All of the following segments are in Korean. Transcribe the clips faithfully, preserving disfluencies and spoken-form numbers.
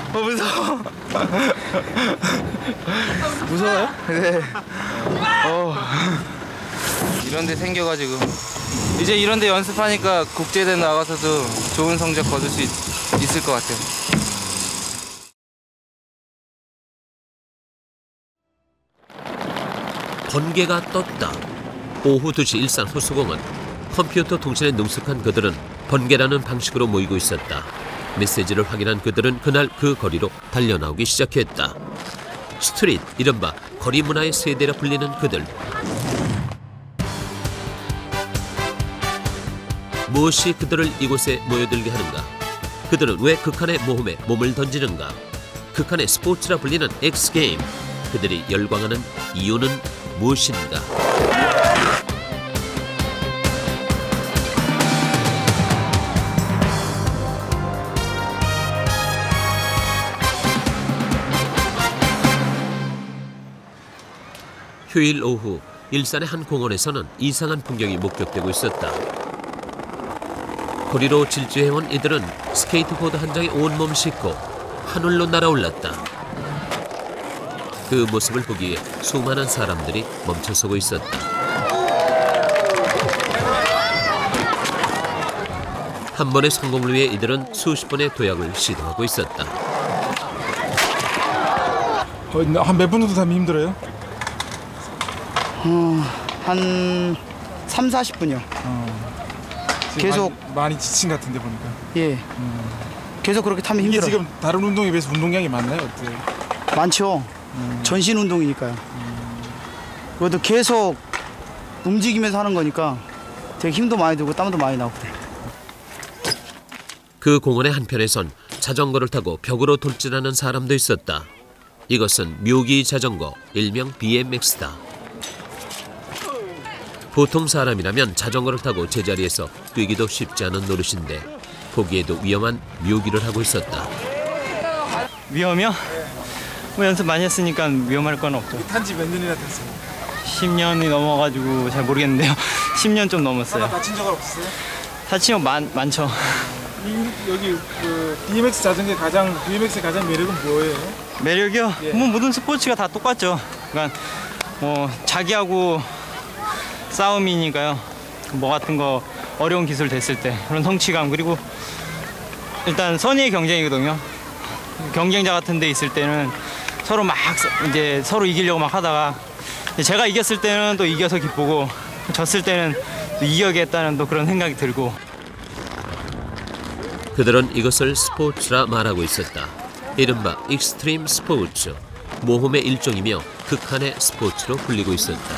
어, 무서워. 무서워요? 네. 어. 이런 데 생겨가지고. 이제 이런 데 연습하니까 국제대회 나가서도 좋은 성적 거둘 수 있, 있을 것 같아요. 번개가 떴다. 오후 두 시 일산 호수공원. 컴퓨터 통신에 능숙한 그들은 번개라는 방식으로 모이고 있었다. 메시지를 확인한 그들은 그날 그 거리로 달려나오기 시작했다. 스트릿, 이른바 거리 문화의 세대라 불리는 그들. 무엇이 그들을 이곳에 모여들게 하는가? 그들은 왜 극한의 모험에 몸을 던지는가? 극한의 스포츠라 불리는 엑스게임. 그들이 열광하는 이유는 무엇인가? 휴일 오후 일산의 한 공원에서는 이상한 풍경이 목격되고 있었다. 거리로 질주해온 이들은 스케이트보드 한 장에 온몸 싣고 하늘로 날아올랐다. 그 모습을 보기에 수많은 사람들이 멈춰서고 있었다. 한 번의 성공을 위해 이들은 수십 번의 도약을 시도하고 있었다. 어, 한 몇 분 정도 타면 힘들어요? 어, 한 삼, 사십 분이요. 어, 계속 많이, 많이 지친 것 같은데 보니까. 예. 음. 계속 그렇게 타면 이게 힘들어요. 지금 다른 운동에 비해서 운동량이 많나요? 어때요? 많죠. 음. 전신 운동이니까요. 음. 그것도 계속 움직이면서 하는 거니까 되게 힘도 많이 들고 땀도 많이 나고 그래. 그 공원의 한편에선 자전거를 타고 벽으로 돌진하는 사람도 있었다. 이것은 묘기 자전거, 일명 비엠엑스다. 보통 사람이라면 자전거를 타고 제자리에서 뛰기도 쉽지 않은 노릇인데 보기에도 위험한 묘기를 하고 있었다. 위험이요? 뭐 연습 많이 했으니까 위험할 건 없죠. 탄지 몇 년이나 됐어요? 십 년이 넘어가지고 잘 모르겠는데요. 십 년 좀 넘었어요. 하나 다친 적 없었어요? 다친 거 많, 많죠. 여기 그 비엠엑스 자전거의 가장 비엠엑스의 가장 매력은 뭐예요? 매력이요? 예. 뭐 모든 스포츠가 다 똑같죠. 그러니까 뭐 자기하고 싸움이니까요. 뭐 같은 거 어려운 기술 됐을 때 그런 성취감, 그리고 일단 선의의 경쟁이거든요. 경쟁자 같은 데 있을 때는 서로 막 이제 서로 이기려고 막 하다가 제가 이겼을 때는 또 이겨서 기쁘고 졌을 때는 또 이겨야겠다는 또 그런 생각이 들고. 그들은 이것을 스포츠라 말하고 있었다. 이른바 익스트림 스포츠, 모험의 일종이며 극한의 스포츠로 불리고 있었다.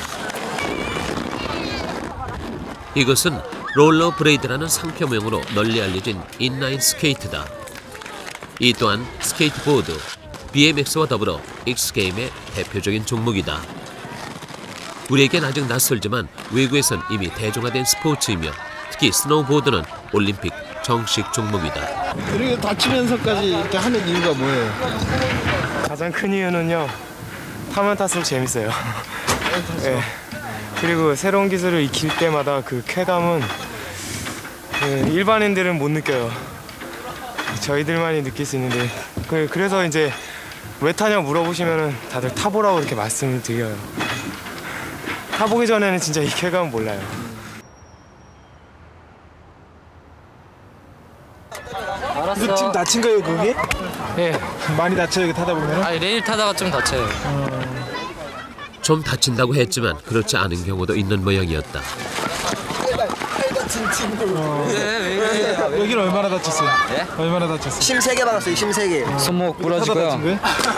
이것은 롤러 브레이드라는 상표명으로 널리 알려진 인라인 스케이트다. 이 또한 스케이트보드, 비엠엑스와 더불어 엑스게임의 대표적인 종목이다. 우리에겐 아직 낯설지만 외국에선 이미 대중화된 스포츠이며 특히 스노우보드는 올림픽 정식 종목이다. 이렇게 다치면서까지 이렇게 하는 이유가 뭐예요? 가장 큰 이유는요, 타면 탈수록 재밌어요. 네. 그리고 새로운 기술을 익힐 때마다 그 쾌감은 네, 일반인들은 못 느껴요. 저희들만이 느낄 수 있는데, 그, 그래서 이제 왜 타냐 물어보시면 다들 타보라고 이렇게 말씀을 드려요. 타보기 전에는 진짜 이 쾌감은 몰라요. 근데 지금 다친 거예요, 그게? 네. 많이 다쳐요, 이거 타다 보면? 아니, 레일 타다가 좀 다쳐요. 어... 좀 다친다고 했지만 그렇지 않은 경우도 있는 모양이었다. 어... 여기는 얼마나 다쳤어요? 네? 얼마나 다쳤어요? 심 세 개 받았어요, 심 세 개. 손목 부러지고요. 네.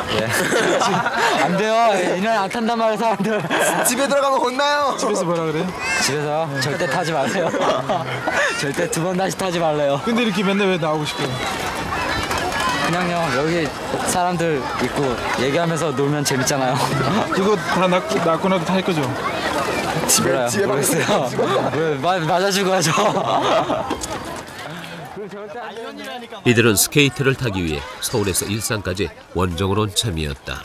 안 돼요. 이날 안 탄단 말이에요, 사람들. 집에 들어가면 혼나요. 집에서 뭐라 그래요? 집에서 네. 절대 타지 마세요. 절대 두 번 다시 타지 말래요. 근데 이렇게 맨날 왜 나오고 싶어요? 그냥요, 여기 사람들 있고 얘기하면서 놀면 재밌잖아요. 이거 다 낳고, 낳고 나도 탈 거죠? 몰라요. 집에 모르겠어요. 왜 맞아 죽어야죠. 이들은 스케이트를 타기 위해 서울에서 일산까지 원정을 온 참이었다.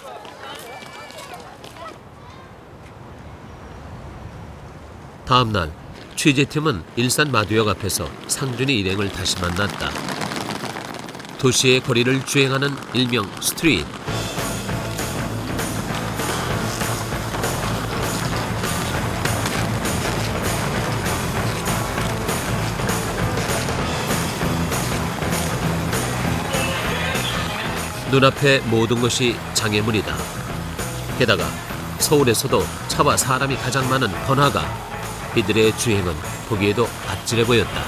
다음 날 취재팀은 일산 마두역 앞에서 상준이 일행을 다시 만났다. 도시의 거리를 주행하는 일명 스트릿. 눈앞의 모든 것이 장애물이다. 게다가 서울에서도 차와 사람이 가장 많은 번화가. 이들의 주행은 보기에도 아찔해 보였다.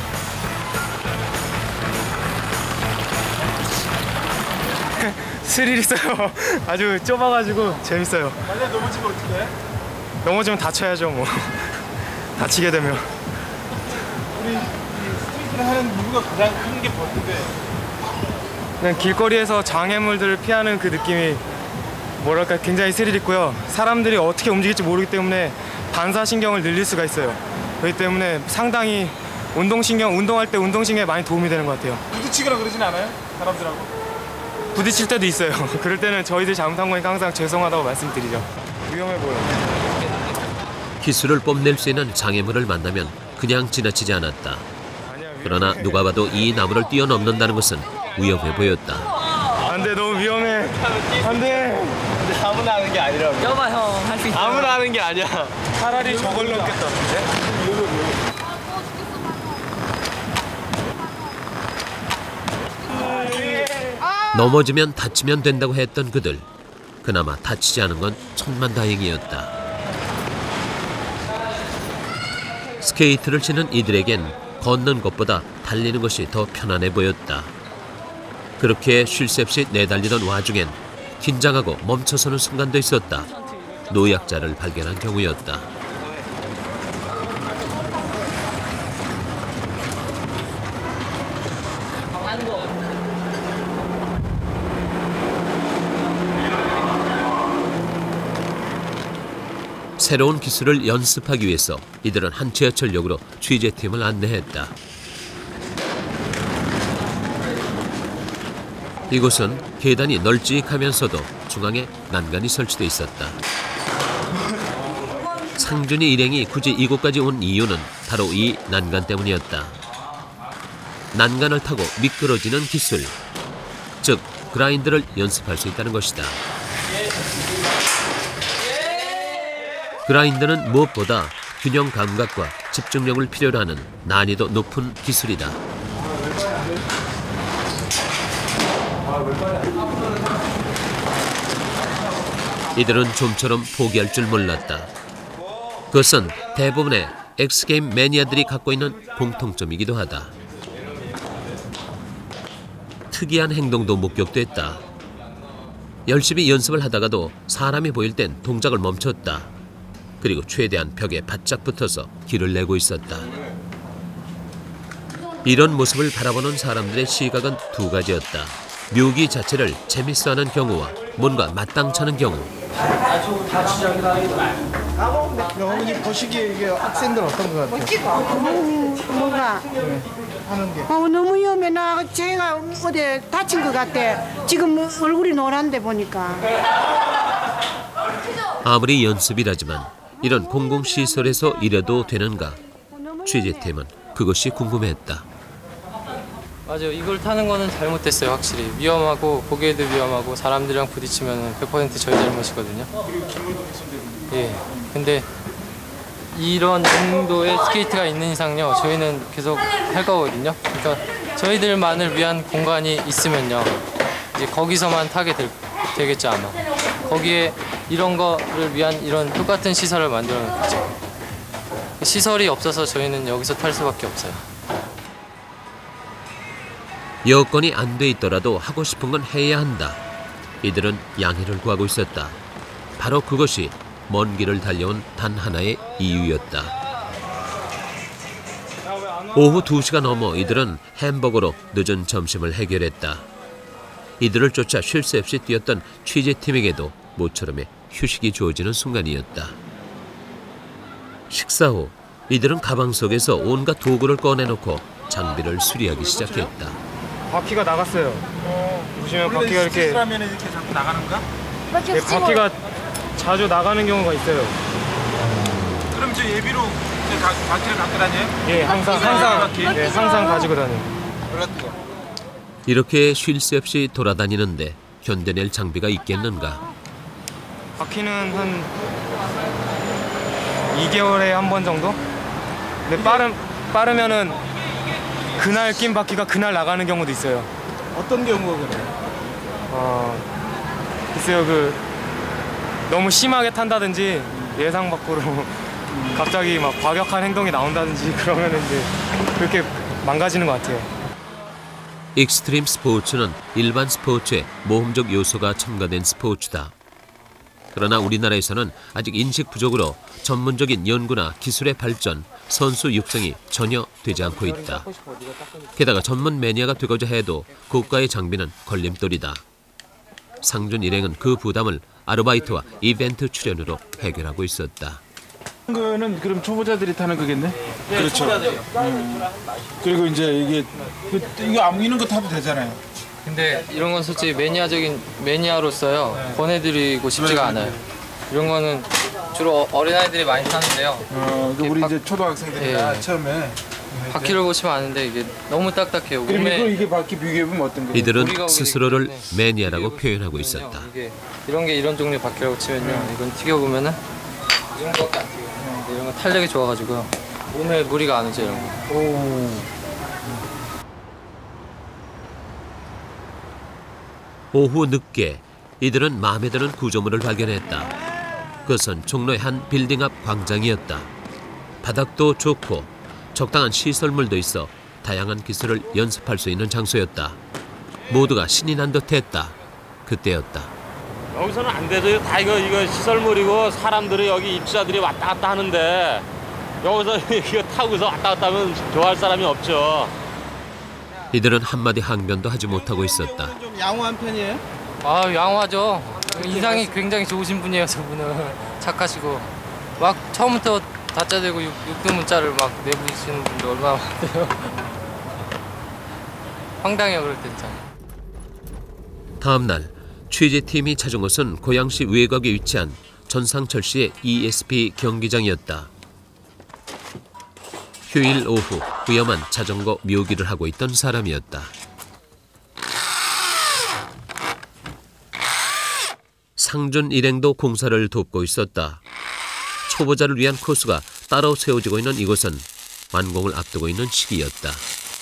스릴 있어요. 아주 좁아가지고 재밌어요. 만약에 넘어지면 어떡해? 넘어지면 다쳐야죠 뭐. 다치게 되면. 우리 이 스트리트를 하는 이유가 가장 큰 게 뭔데? 그냥 길거리에서 장애물들을 피하는 그 느낌이 뭐랄까 굉장히 스릴 있고요. 사람들이 어떻게 움직일지 모르기 때문에 반사신경을 늘릴 수가 있어요. 그렇기 때문에 상당히 운동신경, 운동할 때 운동신경에 많이 도움이 되는 것 같아요. 부딪히거나 그러진 않아요? 사람들하고? 부딪힐 때도 있어요. 그럴 때는 저희들 잘못한 거니까 항상 죄송하다고 말씀드리죠. 위험해 보여요. 기술을 뽐낼 수 있는 장애물을 만나면 그냥 지나치지 않았다. 그러나 누가 봐도 이 나무를 뛰어넘는다는 것은 위험해 보였다. 안 돼, 너무 위험해. 안 돼. 근데 아무나 하는 게 아니라고. 여봐 형, 할 수 있어. 아무나 하는 게 아니야. 차라리 저걸 넘겠다. 넘어지면 다치면 된다고 했던 그들. 그나마 다치지 않은 건 천만다행이었다. 스케이트를 치는 이들에겐 걷는 것보다 달리는 것이 더 편안해 보였다. 그렇게 쉴 새 없이 내달리던 와중엔 긴장하고 멈춰서는 순간도 있었다. 노약자를 발견한 경우였다. 새로운 기술을 연습하기 위해서 이들은 한 지하철역으로 취재팀을 안내했다. 이곳은 계단이 널찍하면서도 중앙에 난간이 설치돼 있었다. 상준이 일행이 굳이 이곳까지 온 이유는 바로 이 난간 때문이었다. 난간을 타고 미끄러지는 기술, 즉 그라인드를 연습할 수 있다는 것이다. 그라인드는 무엇보다 균형 감각과 집중력을 필요로 하는 난이도 높은 기술이다. 이들은 좀처럼 포기할 줄 몰랐다. 그것은 대부분의 엑스게임 매니아들이 갖고 있는 공통점이기도 하다. 특이한 행동도 목격됐다. 열심히 연습을 하다가도 사람이 보일 땐 동작을 멈췄다. 그리고 최대한 벽에 바짝 붙어서 길을 내고 있었다. 이런 모습을 바라보는 사람들의 시각은 두 가지였다. 묘기 자체를 재밌어하는 경우와 뭔가 마땅찮은 경우. 어머니 보시기에 이게 학생들 어떤 것 같아요? 어, 뭐가? 하는 게. 어, 너무 위험해. 나 제가 어디 다친 것 같아. 지금 얼굴이 노란데 보니까. 아무리 연습이라지만 이런 공공시설에서 일해도 되는가? 취재팀은 그것이 궁금했다. 맞아요. 이걸 타는 거는 잘못됐어요, 확실히. 위험하고 보기에도 위험하고 사람들이랑 부딪히면 백 퍼센트 저희 잘못이거든요. 예. 근데 이런 정도의 스케이트가 있는 이상요, 저희는 계속 할 거거든요. 그러니까 저희들만을 위한 공간이 있으면요, 이제 거기서만 타게 될, 되겠죠 아마. 거기에 이런 거를 위한 이런 똑같은 시설을 만들어 놓겠죠. 시설이 없어서 저희는 여기서 탈 수밖에 없어요. 여건이 안 돼 있더라도 하고 싶은 건 해야 한다. 이들은 양해를 구하고 있었다. 바로 그것이 먼 길을 달려온 단 하나의 이유였다. 오후 두 시가 넘어 이들은 햄버거로 늦은 점심을 해결했다. 이들을 쫓아 쉴 새 없이 뛰었던 취재팀에게도 모처럼의 휴식이 주어지는 순간이었다. 식사 후 이들은 가방 속에서 온갖 도구를 꺼내놓고 장비를 수리하기 시작했다. 바퀴가 나갔어요. 어, 보시면 원래 바퀴가 이렇게 스트레스라면 이렇게 자꾸 나가는 거야? 네, 바퀴가 자주 나가는 경우가 있어요. 그럼 저 예비로 이제 가, 바퀴를 갖고 다녀요? 예, 항상 항상 예, 항상 가지고 다녀요. 이렇게 쉴 새 없이 돌아다니는데 견뎌낼 장비가 있겠는가? 바퀴는 한 이 개월에 한 번 정도? 근데 빠르, 빠르면은 그날 낀 바퀴가 그날 나가는 경우도 있어요. 어떤 경우가 그래요? 어, 글쎄요, 그 너무 심하게 탄다든지 예상 밖으로 갑자기 막 과격한 행동이 나온다든지 그러면 이제 그렇게 망가지는 것 같아요. 익스트림 스포츠는 일반 스포츠에 모험적 요소가 첨가된 스포츠다. 그러나 우리나라에서는 아직 인식 부족으로 전문적인 연구나 기술의 발전, 선수 육성이 전혀 되지 않고 있다. 게다가 전문 매니아가 되고자 해도 고가의 장비는 걸림돌이다. 상준 일행은 그 부담을 아르바이트와 이벤트 출연으로 해결하고 있었다. 거는 그럼 초보자들이 타는 거겠네? 네, 그렇죠. 음. 그리고 이제 이게 이거 아무 이런 거 타도 되잖아요. 근데 이런 건 솔직히 매니아적인 매니아로서요 권해드리고 싶지가 않아요. 이런 거는 주로 어린아이들이 많이 타는데요. 어, 그 우리 바, 이제 초등학생들이나 예. 처음에 바퀴를 보시면 아는데 이게 너무 딱딱해요. 그럼 몸에 이거 이게 바퀴 비교해보면 어떤 거예요? 이들은 스스로를 매니아라고 표현하고 있었다. 이게 이런 게 이런 종류의 바퀴라고 치면요. 이건 튀겨보면은 이 정도밖에 안 튀겨요. 근데 이런 건 탄력이 좋아가지고요. 몸에 무리가 안 오죠 이런 거. 오. 오후 늦게 이들은 마음에 드는 구조물을 발견했다. 그것은 종로의 한 빌딩 앞 광장이었다. 바닥도 좋고 적당한 시설물도 있어 다양한 기술을 연습할 수 있는 장소였다. 모두가 신이 난 듯했다. 그때였다. 여기서는 안 되죠. 다 이거 이거 시설물이고 사람들이 여기 입주자들이 왔다 갔다 하는데 여기서 이거 타고서 왔다 갔다 하면 좋아할 사람이 없죠. 이들은 한마디 항변도 하지 못하고 있었다. 좀 양호한 편이에요? 아 양호하죠. 인상이 굉장히 좋으신 분이에요 저분은. 착하시고 막 처음부터 다짜 대고 육, 육두 문자를 막 내부시는 분들 얼마나 많아요. 황당해요 그럴 때 진짜. 다음 날 취재팀이 찾은 곳은 고양시 외곽에 위치한 전상철시의 이에스피 경기장이었다. 휴일 오후 위험한 자전거 묘기를 하고 있던 사람이었다. 상준 일행도 공사를 돕고 있었다. 초보자를 위한 코스가 따로 세워지고 있는 이곳은 완공을 앞두고 있는 시기였다.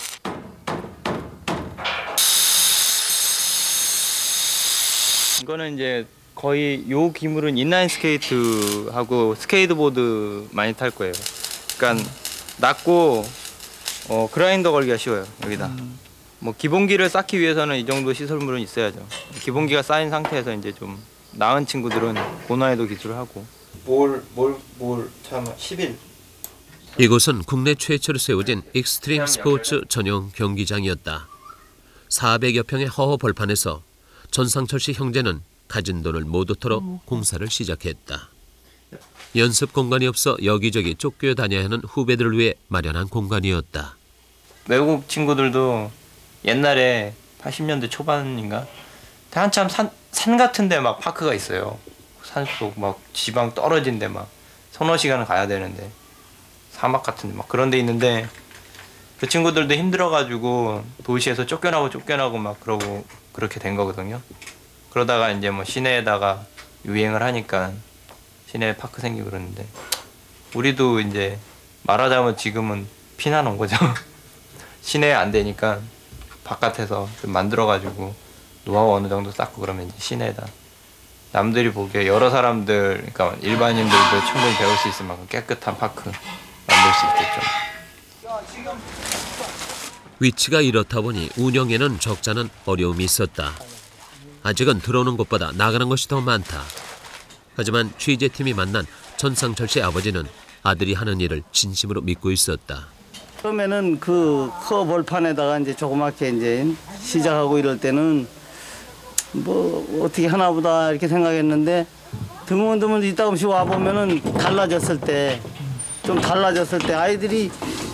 이거는 이제 거의 요 기물은 인라인 스케이트하고 스케이트보드 많이 탈 거예요. 그러니까 낮고 어, 그라인더 걸기가 쉬워요. 여기다. 음. 뭐 기본기를 쌓기 위해서는 이 정도 시설물은 있어야죠. 기본기가 쌓인 상태에서 이제 좀 나은 친구들은 고난이도 기술을 하고. 뭘 뭘 뭘 참 십일. 이곳은 국내 최초로 세워진 익스트림 스포츠 전용 경기장이었다. 사백여 평의 허허 벌판에서 전상철 씨 형제는 가진 돈을 모두 털어 공사를 시작했다. 연습 공간이 없어 여기저기 쫓겨 다녀야 하는 후배들을 위해 마련한 공간이었다. 외국 친구들도 옛날에 팔십 년대 초반인가 한참 산, 산 같은 데 막 파크가 있어요. 산속 막 지방 떨어진 데 막 서너 시간을 가야 되는데 사막 같은 데 막 그런 데 있는데 그 친구들도 힘들어가지고 도시에서 쫓겨나고 쫓겨나고 막 그러고 그렇게 된 거거든요. 그러다가 이제 뭐 시내에다가 유행을 하니까 시내에 파크 생기고 그러는데 우리도 이제 말하자면 지금은 피난 온 거죠. 시내에 안 되니까 바깥에서 좀 만들어가지고 노하우 어느 정도 쌓고 그러면 이제 시내에다 남들이 보기에 여러 사람들, 그러니까 일반인들도 충분히 배울 수 있을 만큼 깨끗한 파크 만들 수 있겠죠. 위치가 이렇다 보니 운영에는 적잖은 어려움이 있었다. 아직은 들어오는 곳보다 나가는 것이 더 많다. 하지만 취재팀이 만난 전상철 씨 아버지는 아들이 하는 일을 진심으로 믿고 있었다. 처음에는 그 커 벌판에다가 이제 조그맣게 이제 시작하고 이럴 때는 뭐 어떻게 하나 보다 이렇게 생각했는데 드문드문 있다 없이 와 보면은 달라졌을 때 좀 달라졌을 때 아이들이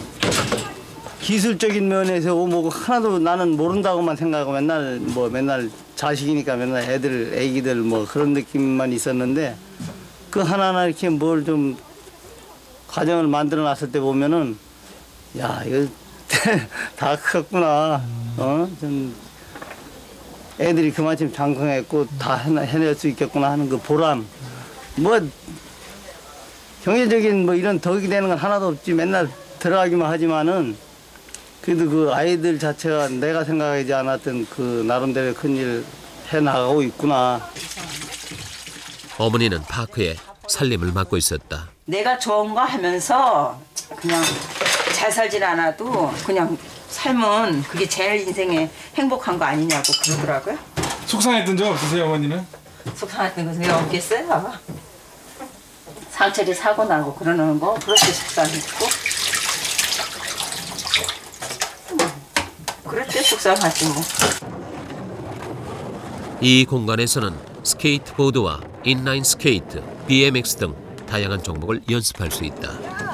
기술적인 면에서 뭐 하나도 나는 모른다고만 생각하고 맨날 뭐 맨날 자식이니까 맨날 애들 애기들 뭐 그런 느낌만 있었는데 그 하나하나 이렇게 뭘 좀 과정을 만들어 놨을 때 보면은 야 이거 다 컸구나. 어? 좀 애들이 그만큼 장성했고 다 해내- 해낼 수 있겠구나 하는 그 보람. 뭐 경제적인 뭐 이런 덕이 되는 건 하나도 없지. 맨날 들어가기만 하지만은 그래도 그 아이들 자체가 내가 생각하지 않았던 그 나름대로 큰일 해나가고 있구나. 어머니는 파크에 살림을 맡고 있었다. 내가 좋은 거 하면서 그냥 잘 살진 않아도 그냥 삶은 그게 제일 인생에 행복한 거 아니냐고 그러더라고요. 속상했던 적 없으세요, 어머니는? 속상했던 것은 내가 없겠어요. 상철이 사고 나고 그러는 거 그렇게 속상했고 그럴 때 속상하지 뭐. 이 공간에서는 스케이트보드와 인라인 스케이트, 비엠엑스 등 다양한 종목을 연습할 수 있다.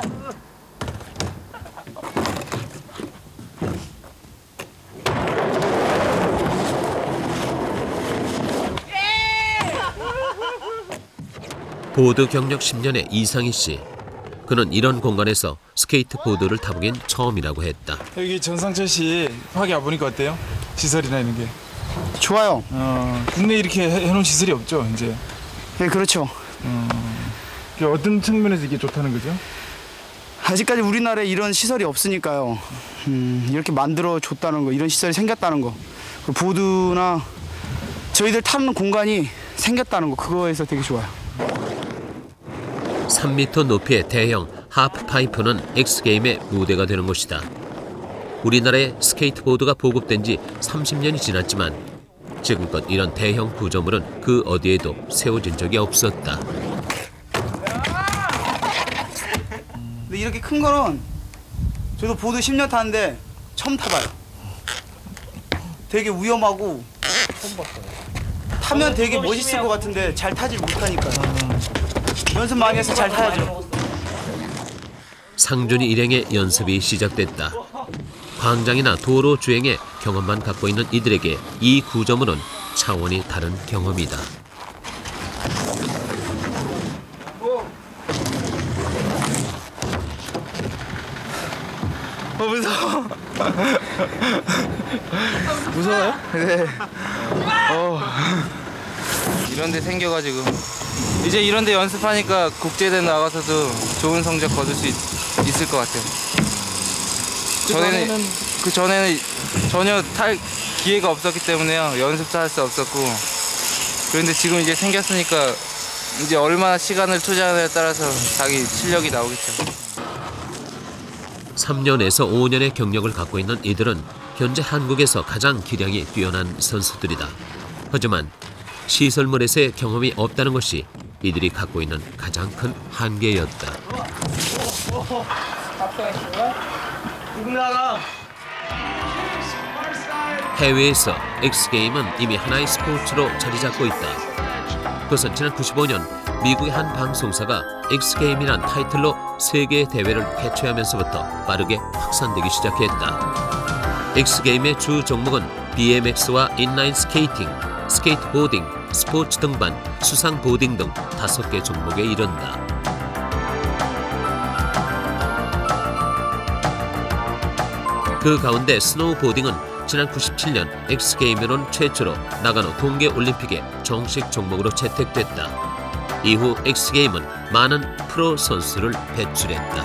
보드 경력 십 년의 이상희 씨. 그는 이런 공간에서 스케이트보드를 타보긴 처음이라고 했다. 여기 전상철 씨 파기 와보니까 어때요? 시설이나 이런 게. 좋아요. 어, 국내에 이렇게 해- 해놓은 시설이 없죠, 이제. 네, 그렇죠. 어, 이게 어떤 측면에서 이게 좋다는 거죠? 아직까지 우리나라에 이런 시설이 없으니까요. 음, 이렇게 만들어 줬다는 거, 이런 시설이 생겼다는 거, 그 보드나 저희들 타는 공간이 생겼다는 거, 그거에서 되게 좋아요. 삼 미터 높이의 대형 하프파이프는 엑스게임의 무대가 되는 곳이다. 우리나라에 스케이트보드가 보급된 지 삼십 년이 지났지만 지금껏 이런 대형 구조물은 그 어디에도 세워진 적이 없었다. 근데 이렇게 큰 거는 저도 보드 십 년 타는데 처음 타봐요. 되게 위험하고 타면 되게 멋있을 것 같은데 잘 타질 못하니까요. 연습 많이 해서 잘 타야죠. 상준이 일행의 연습이 시작됐다. 광장이나 도로 주행의 경험만 갖고 있는 이들에게 이 구조물은 차원이 다른 경험이다. 어, 무서워. 무서워요? 네. 어. 이런 데 생겨가지고 이제 이런 데 연습하니까 국제대회 나가서도 좋은 성적 거둘 수 있, 있을 것 같아요. 전에는 그 전에는 전혀 탈 기회가 없었기 때문에요. 연습도 할 수 없었고. 그런데 지금 이제 생겼으니까 이제 얼마나 시간을 투자하느냐에 따라서 자기 실력이 나오겠죠. 삼 년에서 오 년의 경력을 갖고 있는 이들은 현재 한국에서 가장 기량이 뛰어난 선수들이다. 하지만 시설물에서의 경험이 없다는 것이 이들이 갖고 있는 가장 큰 한계였다. 해외에서 엑스게임은 이미 하나의 스포츠로 자리 잡고 있다. 그것은 지난 구십오 년 미국의 한 방송사가 엑스게임이란 타이틀로 세계 대회를 개최하면서부터 빠르게 확산되기 시작했다. 엑스게임의 주 종목은 비엠엑스와 인라인 스케이팅, 스케이트보딩, 스포츠 등반, 수상 보딩 등 다섯 개 종목에 이른다. 그 가운데 스노우보딩은 지난 구십칠 년 엑스게임으로는 최초로 나가노 동계올림픽에 정식 종목으로 채택됐다. 이후 엑스게임은 많은 프로 선수를 배출했다.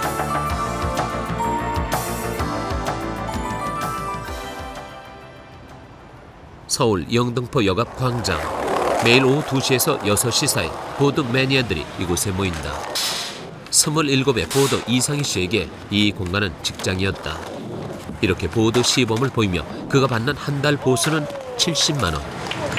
서울 영등포 역앞 광장. 매일 오후 두 시에서 여섯 시 사이 보드 매니아들이 이곳에 모인다. 스물일곱의 보드 이상희 씨에게 이 공간은 직장이었다. 이렇게 보드 시범을 보이며 그가 받는 한 달 보수는 칠십만 원.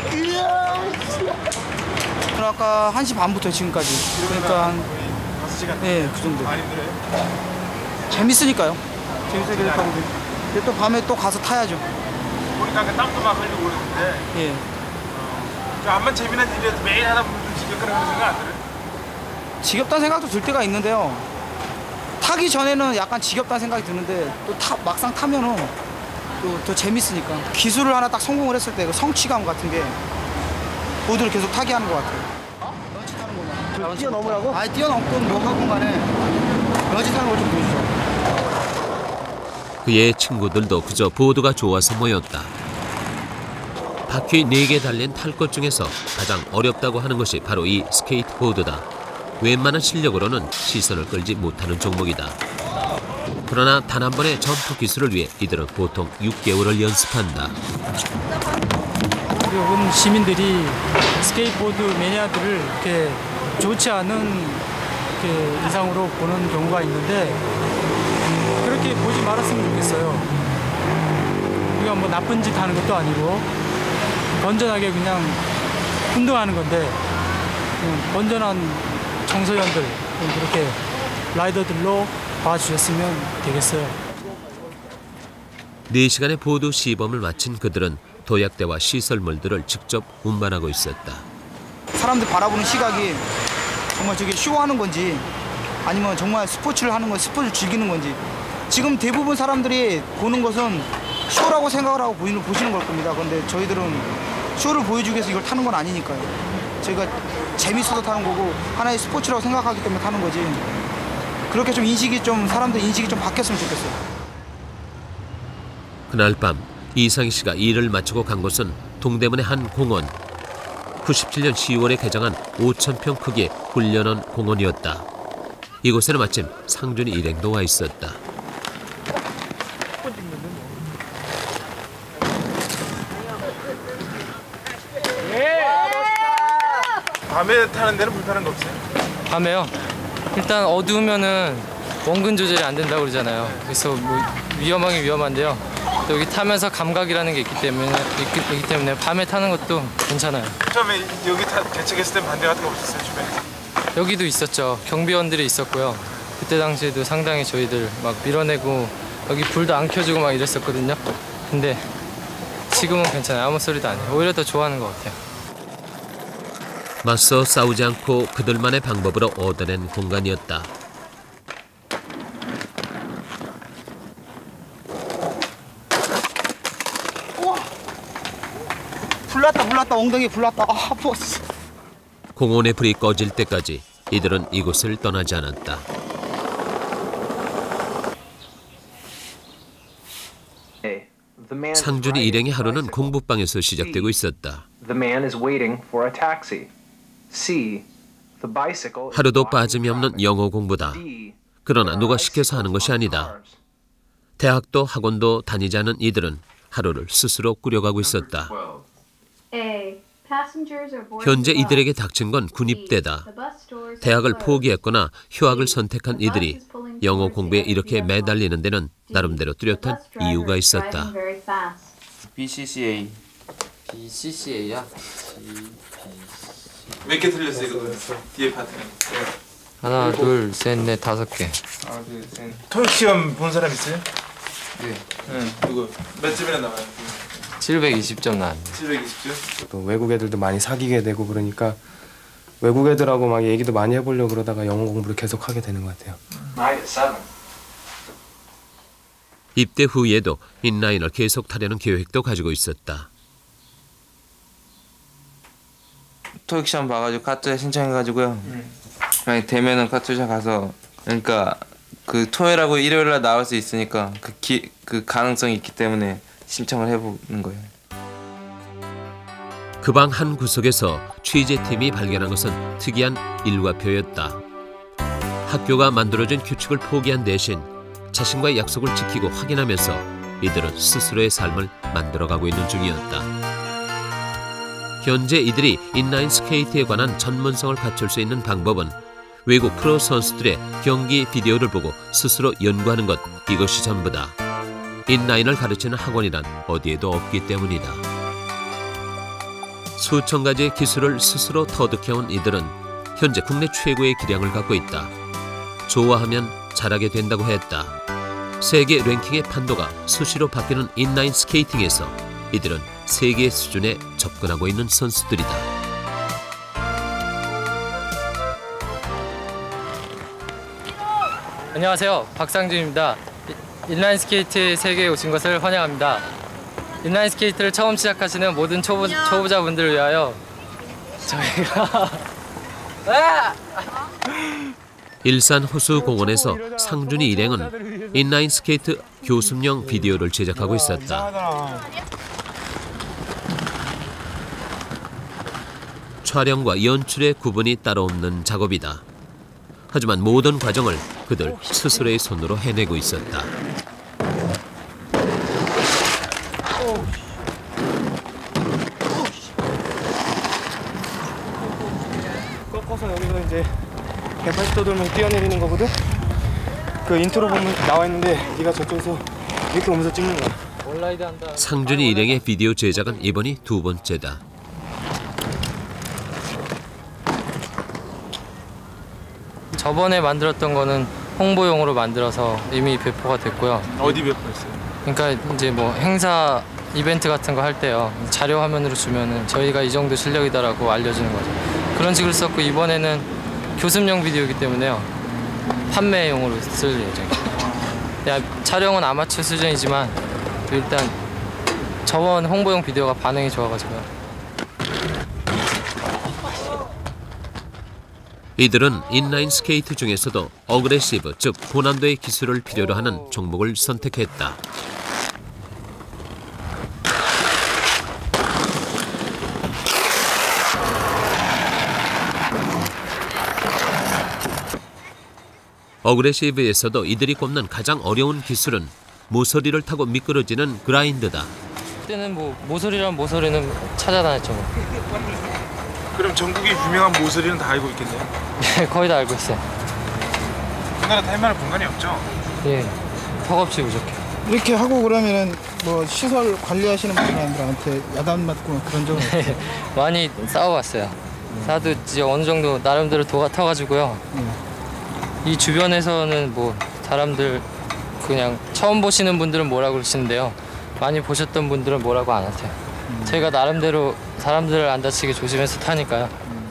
아까 한 시 반부터 지금까지. 그러니까 한 다섯 시간? 네, 그 정도. 많이 힘들어요? 재밌으니까요. 재밌게 하고. 근데 또 밤에 또 가서 타야죠. 보니까 그 땀도 막 흘리고 그러는데 예. 어, 암만 재미난 일이라도 매일 하다 보면 좀 지겹거나 그런 생각 안 들어요? 지겹다는 생각도 들 때가 있는데요. 타기 전에는 약간 지겹다는 생각이 드는데 또 타, 막상 타면은 또 더 재밌으니까. 기술을 하나 딱 성공을 했을 때 그 성취감 같은 게 보드를 계속 타게 하는 것 같아요. 뛰어넘으라고? 아니 뛰어넘건 뭐 하건 간에 러지 타는 걸 좀 보여주죠. 그의 친구들도 그저 보드가 좋아서 모였다. 바퀴 네 개 달린 탈 것 중에서 가장 어렵다고 하는 것이 바로 이 스케이트보드다. 웬만한 실력으로는 시선을 끌지 못하는 종목이다. 그러나 단 한 번의 점프 기술을 위해 이들은 보통 육 개월을 연습한다. 온 시민들이 스케이트보드 매니아들을 이렇게 좋지 않은 이렇게 이상으로 보는 경우가 있는데 그렇게 보지 말았으면 좋겠어요. 우리가 뭐 나쁜 짓 하는 것도 아니고 건전하게 그냥 운동하는 건데 건전한 청소년들 그렇게 라이더들로 봐주셨으면 되겠어요. 네 시간의 보드 시범을 마친 그들은 도약대와 시설물들을 직접 운반하고 있었다. 사람들 바라보는 시각이 정말 저게 쇼하는 건지 아니면 정말 스포츠를 하는 건 스포츠를 즐기는 건지 지금 대부분 사람들이 보는 것은 쇼라고 생각을 하고 보이는, 보시는 걸 겁니다. 그런데 저희들은 쇼를 보여주기 위해서 이걸 타는 건 아니니까요. 저희가 재밌어서 타는 거고 하나의 스포츠라고 생각하기 때문에 타는 거지. 그렇게 좀 인식이 좀 사람들 인식이 좀 바뀌었으면 좋겠어요. 그날 밤 이상희 씨가 일을 마치고 간 곳은 동대문의 한 공원. 구십칠 년 시월에 개장한 오천 평 크기의 훈련원 공원이었다. 이곳에는 마침 상준이 일행도 와 있었다. 밤에 타는 데는 불편한 거 없어요? 밤에요? 일단 어두우면은 원근 조절이 안 된다고 그러잖아요. 그래서 뭐 위험하긴 위험한데요. 또 여기 타면서 감각이라는 게 있기 때문에 있기, 있기 때문에 밤에 타는 것도 괜찮아요. 처음에 여기 타, 개척했을 때 반대 같은 거 없었어요, 주변에? 여기도 있었죠. 경비원들이 있었고요. 그때 당시에도 상당히 저희들 막 밀어내고 여기 불도 안 켜주고 막 이랬었거든요. 근데 지금은 괜찮아요. 아무 소리도 안 해요. 오히려 더 좋아하는 것 같아요. 맞서 싸우지 않고 그들만의 방법으로 얻어낸 공간이었다. 우와! 불났다 불났다 엉덩이 불났다. 아 아파. 공원의 불이 꺼질 때까지 이들은 이곳을 떠나지 않았다. 상준이 일행의 하루는 공부방에서 시작되고 있었다. 하루도 빠짐이 없는 영어 공부다. 그러나 누가 시켜서 하는 것이 아니다. 대학도 학원도 다니지 않은 이들은 하루를 스스로 꾸려가고 있었다. 현재 이들에게 닥친 건 군입대다. 대학을 포기했거나 휴학을 선택한 이들이 영어 공부에 이렇게 매달리는 데는 나름대로 뚜렷한 이유가 있었다. 비씨씨에이. 비씨씨에이야? 몇 개 틀렸어요, 이거? 뒤에 파트는. 하나, 둘, 셋, 넷, 다섯 개. 하나, 둘, 셋. 토익 시험 본 사람 있어요? 네. 응, 누구? 몇 점이나 나와요? 칠백이십 점 나왔네. 칠백이십 점? 또 외국 애들도 많이 사귀게 되고 그러니까 외국 애들하고 막 얘기도 많이 해보려고 그러다가 영어 공부를 계속 하게 되는 것 같아요. 입대 후에도 인라인을 계속 타려는 계획도 가지고 있었다. 토익 시험 봐가지고 카투자 신청해가지고요. 음. 만약 되면은 카투자 가서 그러니까 그 토요일하고 일요일날 나올 수 있으니까 그, 기, 그 가능성이 있기 때문에 신청을 해보는 거예요. 그 방 한 구석에서 취재팀이 발견한 것은 특이한 일과표였다. 학교가 만들어준 규칙을 포기한 대신 자신과의 약속을 지키고 확인하면서 이들은 스스로의 삶을 만들어가고 있는 중이었다. 현재 이들이 인라인 스케이트에 관한 전문성을 갖출 수 있는 방법은 외국 프로 선수들의 경기 비디오를 보고 스스로 연구하는 것, 이것이 전부다. 인라인을 가르치는 학원이란 어디에도 없기 때문이다. 수천 가지의 기술을 스스로 터득해온 이들은 현재 국내 최고의 기량을 갖고 있다. 좋아하면 잘하게 된다고 했다. 세계 랭킹의 판도가 수시로 바뀌는 인라인 스케이팅에서 이들은 세계 수준에 접근하고 있는 선수들이다. 안녕하세요. 박상준입니다. 인라인 스케이트 세계에 오신 것을 환영합니다. 인라인 스케이트를 처음 시작하시는 모든 초보, 초보자분들을 위하여 저희가 일산 호수공원에서 상준이 일행은 인라인 스케이트 교습용 비디오를 제작하고 있었다. 촬영과 연출의 구분이 따로 없는 작업이다. 하지만 모든 과정을 그들 스스로의 손으로 해내고 있었다. 꺾어서 여기서 이제 백팔십 도 돌면 뛰어내리는 거거든? 그 인트로 보면 나와 있는데 네가 저쪽에서 이렇게 오면서 찍는 거야. 상준이 일행의 비디오 제작은 이번이 두 번째다. 저번에 만들었던 거는 홍보용으로 만들어서 이미 배포가 됐고요. 어디 배포했어요? 그러니까 이제 뭐 행사 이벤트 같은 거 할 때요. 자료 화면으로 주면은 저희가 이 정도 실력이다라고 알려주는 거죠. 그런 식으로 썼고 이번에는 교습용 비디오이기 때문에요. 판매용으로 쓸 예정이에요. 촬영은 아마추어 수준이지만 일단 저번 홍보용 비디오가 반응이 좋아가지고요. 이들은 인라인 스케이트 중에서도 어그레시브, 즉 고난도의 기술을 필요로 하는 종목을 선택했다. 어그레시브에서도 이들이 꼽는 가장 어려운 기술은 모서리를 타고 미끄러지는 그라인드다. 그때는 뭐 모서리란 모서리는 찾아다녔죠. 뭐. 그럼 전국의 유명한 모서리는 다 알고 있겠네요? 네, 거의 다 알고 있어요. 우리나라 탈만한 공간이 없죠? 예, 턱없이 부족해. 이렇게 하고 그러면은 뭐 시설 관리하시는 분들한테 야단 맞고 그런 적은 없어요? 많이 싸워봤어요. 싸도 이제 어느 정도 나름대로 도가 터가지고요. 음. 이 주변에서는 뭐 사람들 그냥 처음 보시는 분들은 뭐라고 그러시는데요. 많이 보셨던 분들은 뭐라고 안 하세요. 음. 저희가 나름대로 사람들을 안 다치게 조심해서 타니까요.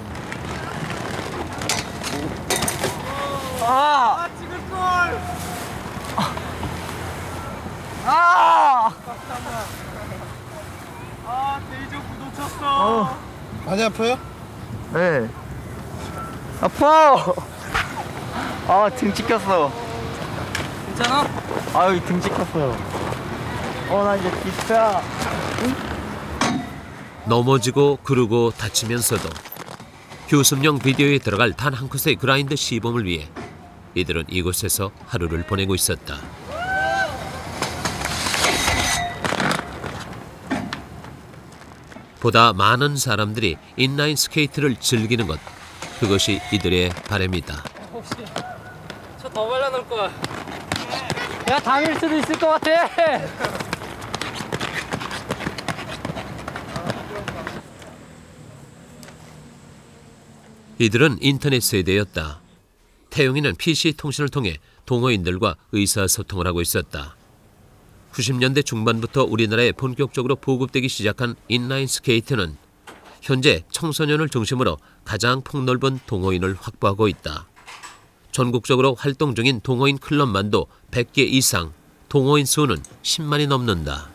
아! 찍을 걸! 아! 아, 데이저프 놓쳤어. 어. 많이 아파요? 네. 아파! 아, 등 찍혔어. 괜찮아? 아유, 등 찍혔어요. 어, 나 이제 기차. 넘어지고 구르고 다치면서도 교습용 비디오에 들어갈 단 한 컷의 그라인드 시범을 위해 이들은 이곳에서 하루를 보내고 있었다. 보다 많은 사람들이 인라인 스케이트를 즐기는 것, 그것이 이들의 바람이다. 혹시 저 더 발라놓을 거야. 야, 당일 수도 있을 것 같아. 이들은 인터넷 세대였다. 태용이는 피씨 통신을 통해 동호인들과 의사소통을 하고 있었다. 구십 년대 중반부터 우리나라에 본격적으로 보급되기 시작한 인라인 스케이트는 현재 청소년을 중심으로 가장 폭넓은 동호인을 확보하고 있다. 전국적으로 활동 중인 동호인 클럽만도 백 개 이상, 동호인 수는 십만이 넘는다.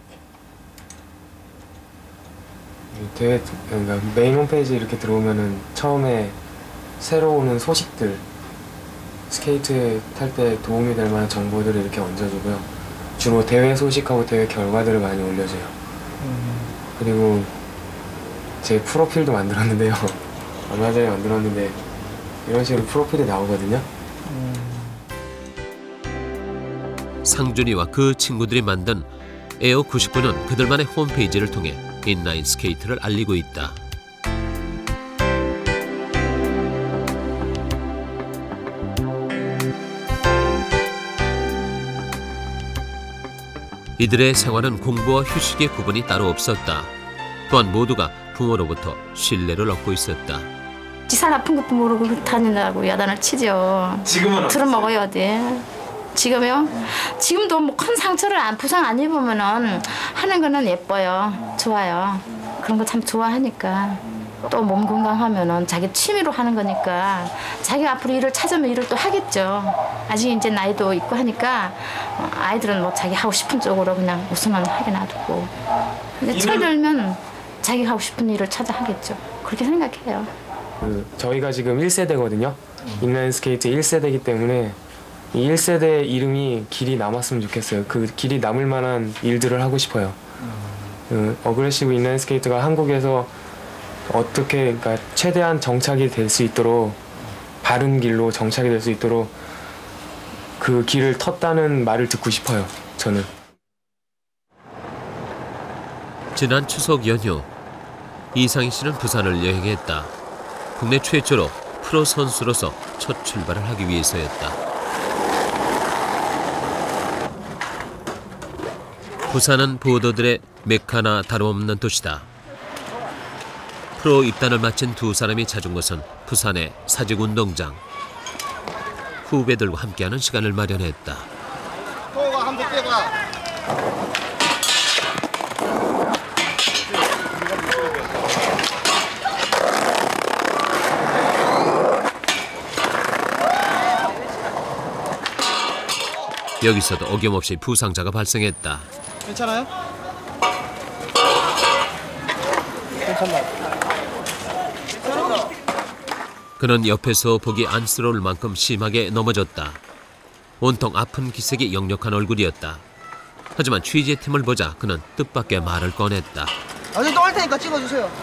대회 그러니까 메인 홈페이지 이렇게 들어오면은 처음에 새로 오는 소식들, 스케이트 탈 때 도움이 될 만한 정보들을 이렇게 얹어주고요. 주로 대회 소식하고 대회 결과들을 많이 올려줘요. 음. 그리고 제 프로필도 만들었는데요. 얼마 전에 만들었는데 이런 식으로 프로필이 나오거든요. 음. 상준이와 그 친구들이 만든 에어 구십구는 그들만의 홈페이지를 통해 인라인 스케이트를 알리고 있다. 이들의 생활은 공부와 휴식의 구분이 따로 없었다. 또한 모두가 부모로부터 신뢰를 얻고 있었다. 살 아픈 것도 모르고 다닌다고 야단을 치죠. 지금은 들어먹어야 돼. 지금요? 지금도 뭐 큰 상처를 안, 부상 안 입으면은 하는 거는 예뻐요. 좋아요. 그런 거 참 좋아하니까. 또 몸 건강하면은 자기 취미로 하는 거니까 자기 앞으로 일을 찾으면 일을 또 하겠죠. 아직 이제 나이도 있고 하니까 아이들은 뭐 자기 하고 싶은 쪽으로 그냥 우선은 하게 놔두고. 이제 철 들면 자기 하고 싶은 일을 찾아 하겠죠. 그렇게 생각해요. 그 저희가 지금 일 세대거든요. 인라인 스케이트 일 세대이기 때문에 이 일 세대 이름이 길이 남았으면 좋겠어요. 그 길이 남을 만한 일들을 하고 싶어요. 그 어그레시브 인라인 스케이트가 한국에서 어떻게 그러니까 최대한 정착이 될 수 있도록 바른 길로 정착이 될 수 있도록 그 길을 텄다는 말을 듣고 싶어요. 저는. 지난 추석 연휴 이상희 씨는 부산을 여행했다. 국내 최초로 프로 선수로서 첫 출발을 하기 위해서였다. 부산은 보더들의 메카나 다름없는 도시다. 프로 입단을 마친 두 사람이 찾은 곳은 부산의 사직운동장. 후배들과 함께하는 시간을 마련했다. 여기서도 어김없이 부상자가 발생했다. 괜찮아요? 괜찮나? 그는 옆에서 보기 안쓰러울 만큼 심하게 넘어졌다. 온통 아픈 기색이 역력한 얼굴이었다. 하지만 취재팀을 보자 그는 뜻밖의 말을 꺼냈다. 나중에 또 할 테니까 찍어주세요.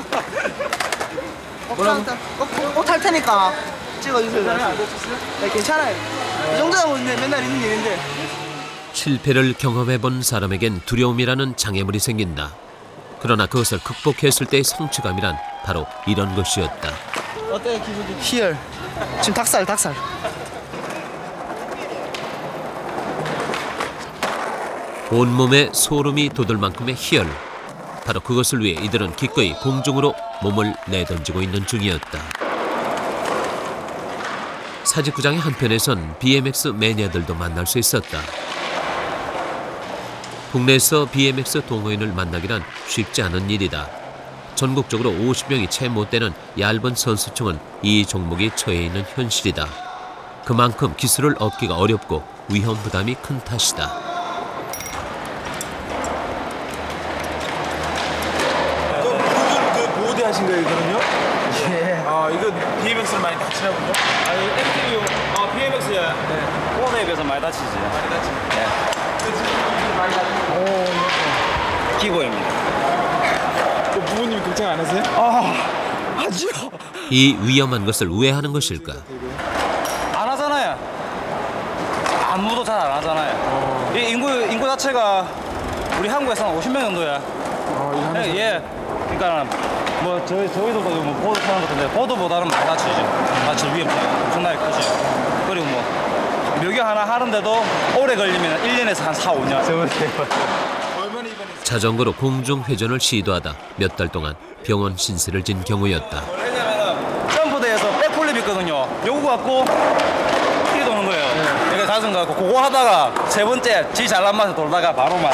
꼭할 테니까 찍어주세요. 네, 괜찮아요. 이 정도는 맨날 있는 일인데. 실패를 경험해본 사람에겐 두려움이라는 장애물이 생긴다. 그러나 그것을 극복했을 때의 성취감이란 바로 이런 것이었다. 어때요 기분이? 희열. 지금 닭살 닭살. 온몸에 소름이 돋을 만큼의 희열. 바로 그것을 위해 이들은 기꺼이 공중으로 몸을 내던지고 있는 중이었다. 사직구장의 한편에선 비엠엑스 매니아들도 만날 수 있었다. 국내에서 비엠엑스 동호인을 만나기란 쉽지 않은 일이다. 전국적으로 오십 명이 채 못 되는 얇은 선수층은 이 종목이 처해 있는 현실이다. 그만큼 기술을 얻기가 어렵고 위험 부담이 큰 탓이다. 그 보드 하신 거예요, 이거는요? 예. 아, 이거 비엠엑스를 많이 다치나 보죠? 아니, 엠티비요. 아, 비엠엑스야. 네. 보드에 비해서 많이 다치지. 많이 다치지. 네. 많이 다치고. 오, 이거. 기보입니다. 그 부모님이 걱정 안 하세요? 아, 하지요. 이 위험한 것을 왜 하는 것일까? 안 하잖아요. 아무도 잘 안 하잖아요. 어. 이 인구 인구 자체가 우리 한국에서 한 오십 명 정도야. 어, 예, 예. 그러니까 뭐 저희 저희도 뭐 보드 타는 것인데 보드보다는 많이 다치죠. 다칠 위험성이 엄청나게 크지. 그리고 뭐 묘기 하나 하는데도 오래 걸리면 일 년에서 한 사, 오 년. 자전거로 공중 회전을 시도하다 몇 달 동안 병원 신세를 진 경우였다. 왜냐면 점프대에서 백플립 있거든요. 요거 갖고 튀 도는 거예요. 네. 이게 자전거 갖고 그거 하다가 세 번째 지 잘난 맛에 돌다가 바로만.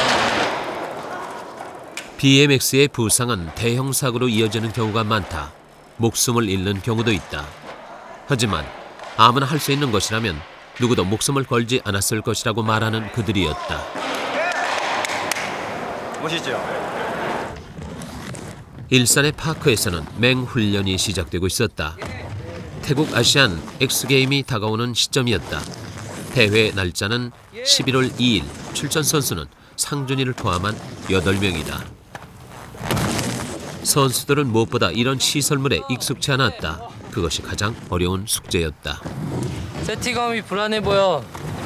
비엠엑스의 부상은 대형 사고로 이어지는 경우가 많다. 목숨을 잃는 경우도 있다. 하지만 아무나 할 수 있는 것이라면 누구도 목숨을 걸지 않았을 것이라고 말하는 그들이었다. 멋있죠? 일산의 파크에서는 맹훈련이 시작되고 있었다. 태국 아시안 엑스게임이 다가오는 시점이었다. 대회 날짜는 십일월 이일, 출전 선수는 상준이를 포함한 여덟 명이다. 선수들은 무엇보다 이런 시설물에 익숙치 않았다. 그것이 가장 어려운 숙제였다. 세팅감이 불안해 보여.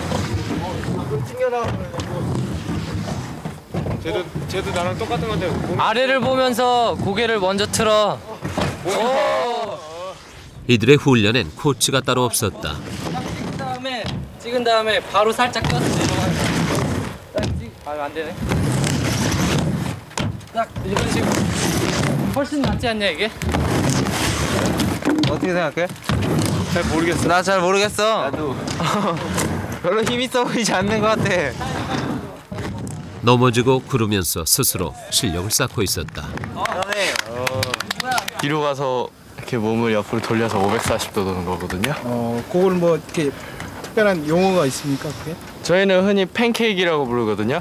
쟤도 쟤도 나랑 똑같은 건데. 몸... 아래를 보면서 고개를 먼저 틀어. 오! 이들의 훈련엔 코치가 따로 없었다. 찍은 다음에 찍은 다음에 바로 살짝 껴서 내려가는 거야. 아, 안 되네. 딱 이런 식으로. 훨씬 낫지 않냐 이게? 어떻게 생각해? 잘 모르겠어. 나 잘 모르겠어. 나도. 별로 힘 있어 보이지 않는 것 같아. 넘어지고 구르면서 스스로 실력을 쌓고 있었다. 뒤로 가서 이렇게 몸을 옆으로 돌려서 오백사십 도 도는 거거든요. 어, 그걸 뭐 이렇게 특별한 용어가 있습니까, 그게? 저희는 흔히 팬케이크라고 부르거든요.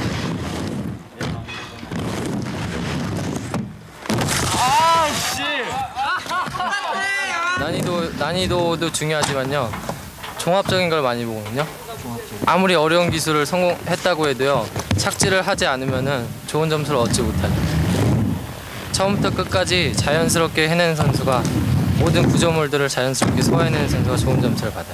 난이도 난이도도 중요하지만요. 종합적인 걸 많이 보거든요. 아무리 어려운 기술을 성공했다고 해도요. 착지를 하지 않으면은 좋은 점수를 얻지 못해요. 처음부터 끝까지 자연스럽게 해내는 선수가 모든 구조물들을 자연스럽게 소화해내는 선수가 좋은 점수를 받아요.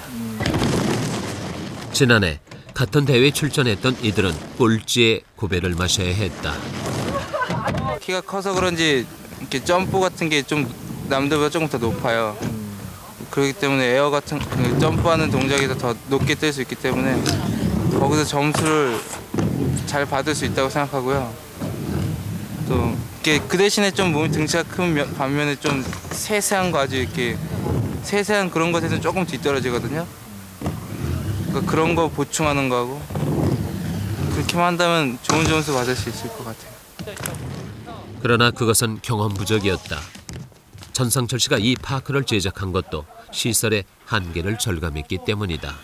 지난해 같은 대회에 출전했던 이들은 꼴찌의 고배를 마셔야 했다. 키가 커서 그런지 이렇게 점프 같은 게 좀 남들보다 조금 더 높아요. 그렇기 때문에 에어 같은 그 점프하는 동작에서 더 높게 뜰 수 있기 때문에 거기서 점수를 잘 받을 수 있다고 생각하고요. 또 이렇게 그 대신에 좀 몸이 등치가 큰 면, 반면에 좀 세세한 거 아주 이렇게 세세한 그런 것에서는 조금 뒤떨어지거든요. 그러니까 그런 거 보충하는 거하고 그렇게만 한다면 좋은 점수 받을 수 있을 것 같아요. 그러나 그것은 경험 부족이었다. 전상철 씨가 이 파크를 제작한 것도 시설의 한계를 절감했기 때문이다.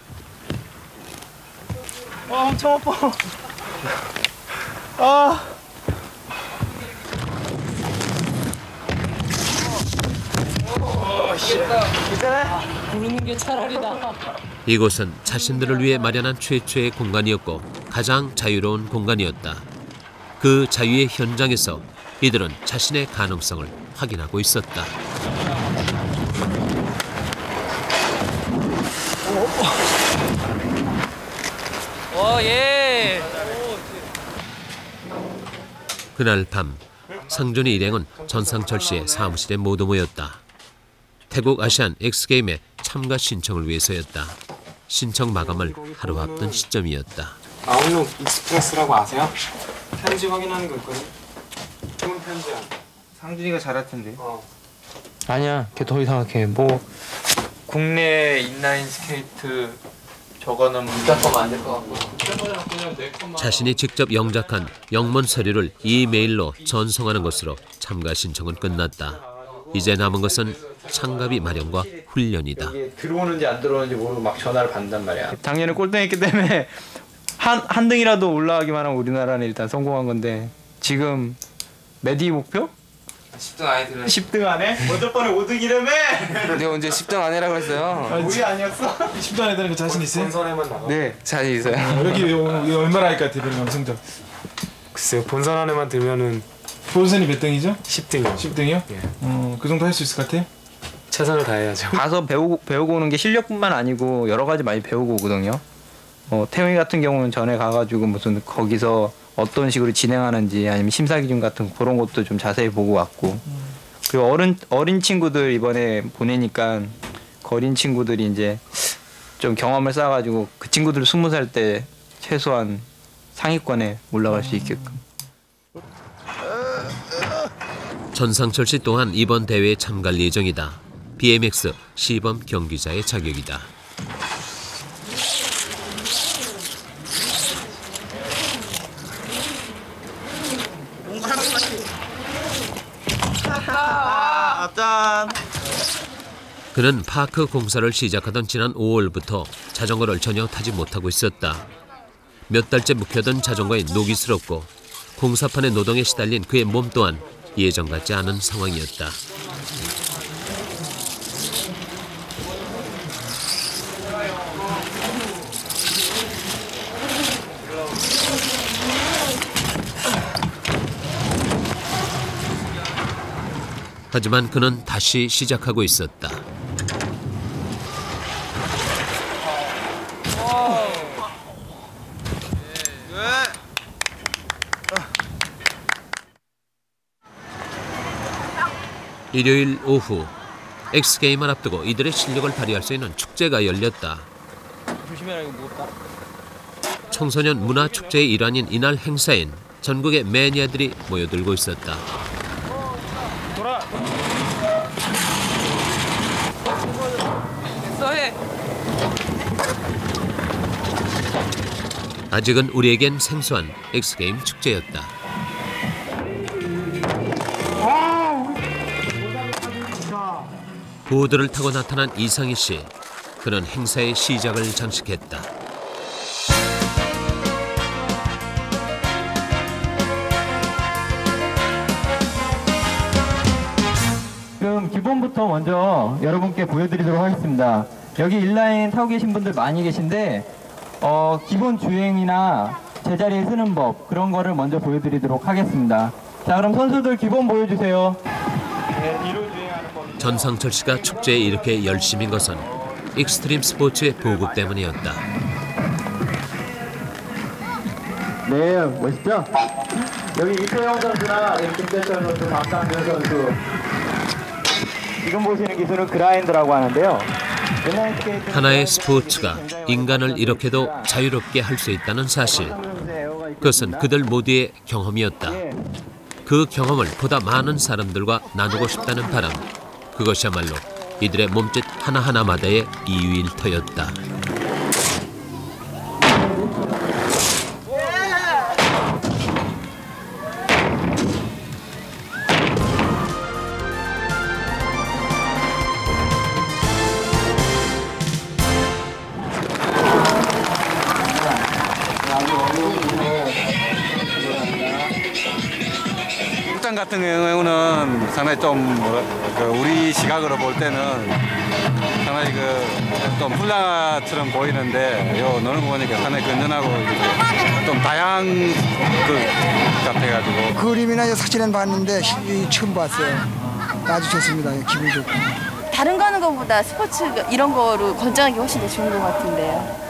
와, 엄청 아파. 아. 부르는 게 차라리 나. 이곳은 자신들을 위해 마련한 최초의 공간이었고 가장 자유로운 공간이었다. 그 자유의 현장에서 이들은 자신의 가능성을 확인하고 있었다. 오, 예. 그날 밤 상준이 일행은 전상철 씨의 사무실에 모두 모였다. 태국 아시안 엑스게임에 참가 신청을 위해서였다. 신청 마감을 하루 앞둔 시점이었다. 아웃룩 익스프레스라고 아세요? 편지 확인하는 거 있거든. 좋은 편지야. 상준이가 잘할 텐데. 어. 아니야, 걔 더 이상하게 뭐 국내 인라인 스케이트 저거는 무작정 안 될 것 같고. 자신이 직접 영작한 영문 서류를 이메일로 전송하는 것으로 참가 신청은 끝났다. 이제 남은 것은 참가비 마련과 훈련이다. 이게 들어오는지 안 들어오는지 모르고 막 전화를 받는단 말이야. 작년에 꼴등했기 때문에 한, 한 등이라도 올라가기만 하면 우리나라는 일단 성공한 건데 지금 메디 목표? 십 등 안에 들어. 십 등 안에? 어저번에 오 등이라며? 내가 언제 십 등 안에라고 했어요? 아, 우리 아니었어? 십 등 안에 드는 거 자신 있어요? 본선에만 나가. 네, 자신 있어요. 여기 얼마나 할까 대표님 성적? 글쎄요, 본선 안에만 들면은 본선이 몇 등이죠? 십 등이요. 십 등이요? 예. 어, 그 정도 할 수 있을 것 같아요? 최선을 다해야죠. 가서 배우고, 배우고 오는 게 실력뿐만 아니고 여러 가지 많이 배우고 오거든요. 어, 태웅이 같은 경우는 전에 가가지고 무슨 거기서 어떤 식으로 진행하는지 아니면 심사 기준 같은 그런 것도 좀 자세히 보고 왔고 그리고 어린 어린 친구들 이번에 보내니까 그 어린 친구들이 이제 좀 경험을 쌓아가지고 그 친구들 스무 살 때 최소한 상위권에 올라갈 수 있게끔. 전상철 씨 또한 이번 대회에 참가할 예정이다. 비엠엑스 시범 경기자의 자격이다. 짠. 그는 파크 공사를 시작하던 지난 오월부터 자전거를 전혀 타지 못하고 있었다. 몇 달째 묵혀둔 자전거에 녹이 슬었고 공사판의 노동에 시달린 그의 몸 또한 예전 같지 않은 상황이었다. 하지만 그는 다시 시작하고 있었다. 일요일 오후 엑스게임을 앞두고 이들의 실력을 발휘할 수 있는 축제가 열렸다. 조심해라, 이거 무겁다. 청소년 문화축제의 일환인 이날 행사엔 전국의 매니아들이 모여들고 있었다. 돌아. 해. 아직은 우리에겐 생소한 엑스게임 축제였다. 보드를 타고 나타난 이상희 씨. 그는 행사의 시작을 장식했다. 그럼 기본부터 먼저 여러분께 보여드리도록 하겠습니다. 여기 인라인 타고 계신 분들 많이 계신데 어, 기본 주행이나 제자리에 서는 법 그런 거를 먼저 보여드리도록 하겠습니다. 자, 그럼 선수들 기본 보여주세요. 전상철 씨가 축제에 이렇게 열심인 것은 익스트림 스포츠의 보급 때문이었다. 네, 멋있죠? 여기 이태영 선수나 김대철 선수, 박상준 선수. 지금 보시는 기술은 그라인더라고 하는데요. 하나의 스포츠가 인간을 이렇게도 자유롭게 할 수 있다는 사실. 그것은 그들 모두의 경험이었다. 그 경험을 보다 많은 사람들과 나누고 싶다는 바람. 그것이야말로 이들의 몸짓 하나하나마다의 이유일터였다. 출장 같은 경우는 상당히 좀 뭐라, 그 우리 시각으로 볼 때는 상당히 그 좀 훌라처럼 보이는데 요 노는 거 보니까 상당히 건전하고 좀 다양한 그 같아가지고 그림이나 사진은 봤는데 처음 봤어요. 아주 좋습니다. 기분 좋고. 다른 거 하는 것보다 스포츠 이런 거로 건강하기 훨씬 더 좋은 것 같은데요.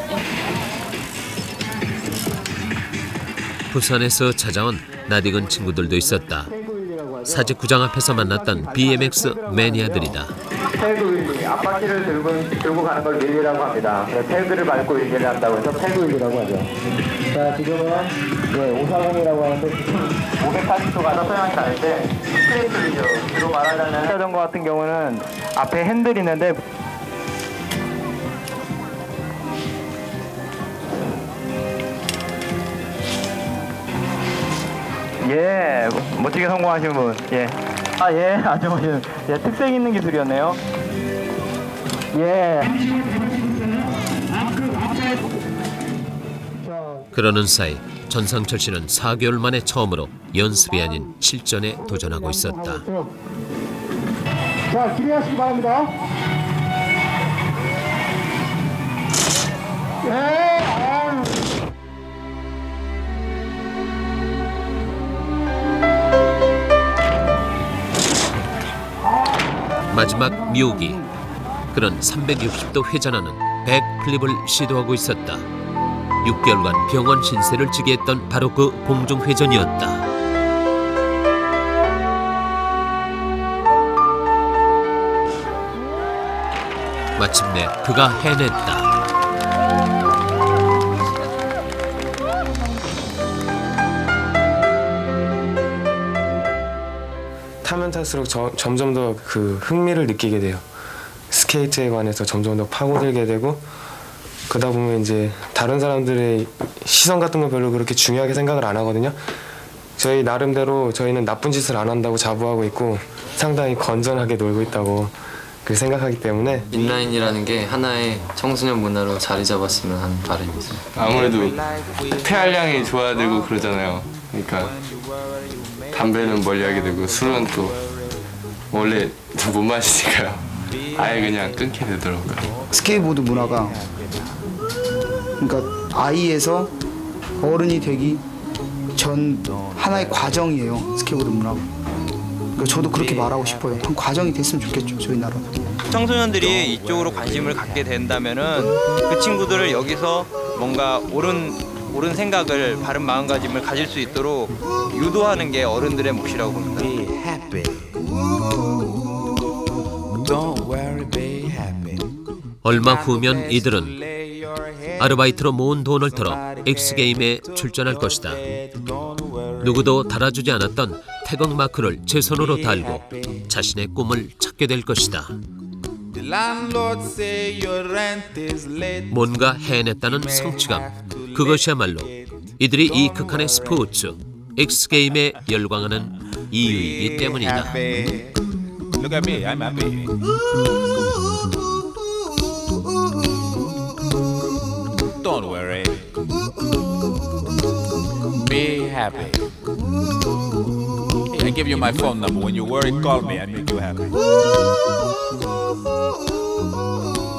부산에서 찾아온 낯익은 친구들도 있었다. 사직구장 앞에서 만났던 비엠엑스 매니아들이다. 태그 앞바퀴를 들고, 들고 가는 걸 윌리라고 합니다. 태그를 밟고 윌리를 한다고 해서 태그 윌리라고 하죠. 자, 지금은 네, 오사공이라고 하는데 지금 오백팔십 도 가서 소양이 가는데 스트레이트 윌리죠. 주로 말하자면 자전거 같은 경우는 앞에 핸들이 있는데 예, 멋지게 성공하신 분. 예. 아, 예, 아주 멋진. 예, 특색 있는 기술이었네요. 예. 그러는 사이 전상철 씨는 사 개월 만에 처음으로 연습이 아닌 실전에 도전하고 있었다. 자, 기대하시기 바랍니다. 예. 마지막 묘기. 그는 삼백육십 도 회전하는 백플립을 시도하고 있었다. 육 개월간 병원 신세를 지게 했던 바로 그 공중 회전이었다. 마침내 그가 해냈다. 타면 탈수록 저, 점점 더 그 흥미를 느끼게 돼요. 스케이트에 관해서 점점 더 파고들게 되고 그러다 보면 이제 다른 사람들의 시선 같은 거 별로 그렇게 중요하게 생각을 안 하거든요. 저희 나름대로 저희는 나쁜 짓을 안 한다고 자부하고 있고 상당히 건전하게 놀고 있다고 그렇게 생각하기 때문에 인라인이라는 게 하나의 청소년 문화로 자리 잡았으면 하는 바람이 있어요. 아무래도 폐활량이 좋아지고 그러잖아요. 그러니까 담배는 멀리하게 되고 술은 또 원래 못 마시니까요. 아예 그냥 끊게 되더라고요. 스케이트보드 문화가 그러니까 아이에서 어른이 되기 전 하나의 과정이에요. 스케이트보드 문화가. 그러니까 저도 그렇게 말하고 싶어요. 한 과정이 됐으면 좋겠죠. 저희 나라도. 청소년들이 이쪽으로 관심을 갖게 된다면은 그 친구들을 여기서 뭔가 옳은 옳은 생각을 바른 마음가짐을 가질 수 있도록 유도하는 게 어른들의 몫이라고 봅니다. 얼마 후면 이들은 아르바이트로 모은 돈을 털어 엑스게임에 출전할 것이다. 누구도 달아주지 않았던 태극 마크를 제 손으로 달고 자신의 꿈을 찾게 될 것이다. 뭔가 해냈다는 성취감, 그것이야말로 이들이 이 극한의 스포츠, 엑스게임에 열광하는 이유이기 때문이다. Look at me, I'm happy. Don't worry. Be happy. I give you my phone number. When you worry, call me. I make you happy.